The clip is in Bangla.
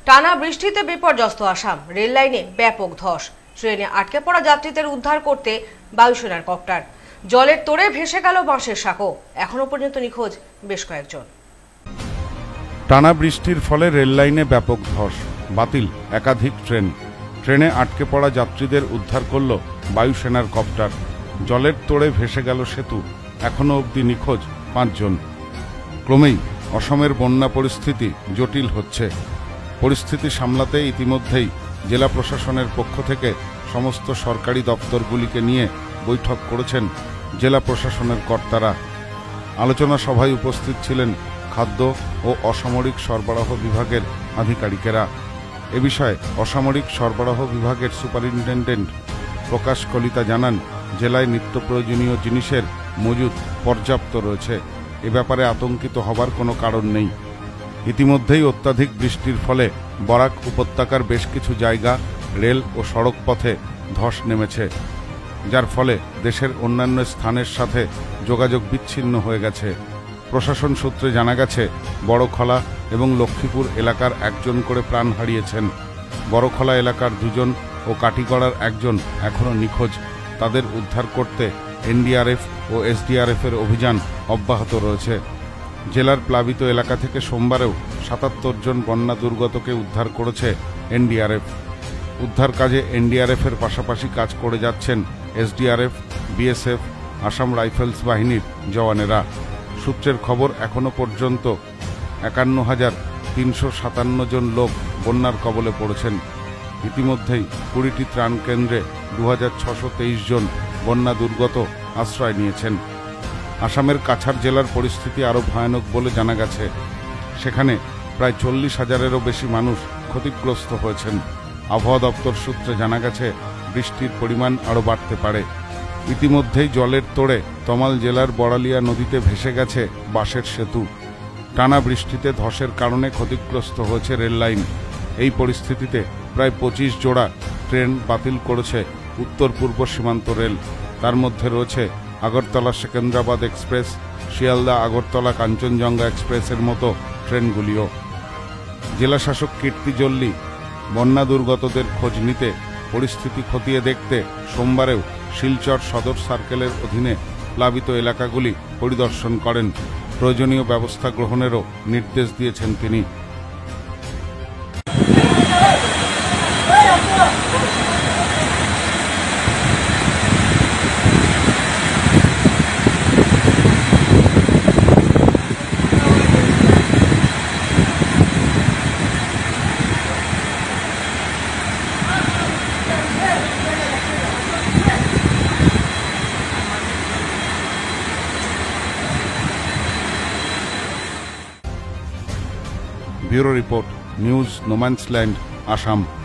টানা বৃষ্টিতে বিপর্যস্ত আসাম, রেল লাইনে ব্যাপক ধস, ট্রেনে আটকে পড়া যাত্রীদের উদ্ধার করতে বায়ুসেনার কপ্টার, জলের তোড়ে ভেসে গেল বাঁশের সাঁকো, এখনো পর্যন্ত নিখোঁজ বেশ কয়েকজন। টানা বৃষ্টির ফলে রেল লাইনে ব্যাপক ধস, বাতিল একাধিক ট্রেন, ট্রেনে আটকে পড়া যাত্রীদের উদ্ধার করল বায়ুসেনার কপ্টার, জলের তোড়ে ভেসে গেল সেতু, এখনো অবধি নিখোঁজ 5 জন। ক্রমেই অসমের বন্যা পরিস্থিতি জটিল হচ্ছে। পরিস্থিতি সামলাতে ইতিমধ্যেই জেলা প্রশাসনের পক্ষ থেকে সমস্ত সরকারি দপ্তরগুলিকে নিয়ে বৈঠক করেছেন জেলা প্রশাসনের কর্তারা। আলোচনা সভায় উপস্থিত ছিলেন খাদ্য ও অসামরিক সরবরাহ বিভাগের আধিকারিকেরা। এ বিষয়ে অসামরিক সরবরাহ বিভাগের সুপারিনটেনডেন্ট প্রকাশ কলিতা জানান, জেলায় নিত্য প্রয়োজনীয় জিনিসের মজুদ পর্যাপ্ত রয়েছে, এ ব্যাপারে আতঙ্কিত হবার কোনো কারণ নেই। ইতিমধ্যেই অত্যাধিক বৃষ্টির ফলে বরাক উপত্যকার বেশ কিছু জায়গা রেল ও সড়ক পথে ধস নেমেছে, যার ফলে দেশের অন্যান্য স্থানের সাথে যোগাযোগ বিচ্ছিন্ন হয়ে গেছে। প্রশাসন সূত্রে জানা গেছে, বড়খলা এবং লক্ষ্মীপুর এলাকার 1 জন করে প্রাণ হারিয়েছেন। বড়খলা এলাকার 2 জন ও কাটিগড়ার 1 জন এখনও নিখোঁজ। তাদের উদ্ধার করতে এনডিআরএফ ও এসডিআরএফের অভিযান অব্যাহত রয়েছে। জেলার প্লাবিত এলাকা থেকে সোমবারেও 77 জন বন্যা দুর্গতকে উদ্ধার করেছে এনডিআরএফ। উদ্ধার কাজে এনডিআরএফের পাশাপাশি কাজ করে যাচ্ছেন এসডিআরএফ, বিএসএফ, আসাম রাইফেলস বাহিনীর জওয়ানেরা। সূত্রের খবর, এখনো পর্যন্ত 51,357 জন লোক বন্যার কবলে পড়েছেন। ইতিমধ্যেই 20টি ত্রাণ কেন্দ্রে 2,623 জন বন্যা দুর্গত আশ্রয় নিয়েছেন। আসামের কাছাড় জেলার পরিস্থিতি আরও ভয়ানক বলে জানা গেছে। সেখানে প্রায় 40,000-এরও বেশি মানুষ ক্ষতিগ্রস্ত হয়েছেন। আবহাওয়া দপ্তর সূত্রে জানা গেছে, বৃষ্টির পরিমাণ আরও বাড়তে পারে। ইতিমধ্যেই জলের তোড়ে তমাল জেলার বড়ালিয়া নদীতে ভেসে গেছে বাঁশের সেতু। টানা বৃষ্টিতে ধসের কারণে ক্ষতিগ্রস্ত হয়েছে রেল লাইন। এই পরিস্থিতিতে প্রায় 25 জোড়া ট্রেন বাতিল করেছে উত্তর পূর্ব সীমান্ত রেল। তার মধ্যে রয়েছে আগরতলা সেকেন্দ্রাবাদ এক্সপ্রেস, শিয়ালদা আগরতলা কাঞ্চনজঙ্ঘা এক্সপ্রেসের মতো ট্রেনগুলিও। জেলাশাসক কীর্তি জল্লি বন্যা দুর্গতদের খোঁজ নিতে, পরিস্থিতি খতিয়ে দেখতে সোমবারেও শিলচর সদর সার্কেলের অধীনে প্লাবিত এলাকাগুলি পরিদর্শন করেন। প্রয়োজনীয় ব্যবস্থা গ্রহণেরও নির্দেশ দিয়েছেন তিনি। Bureau report, news no man's land, Assam.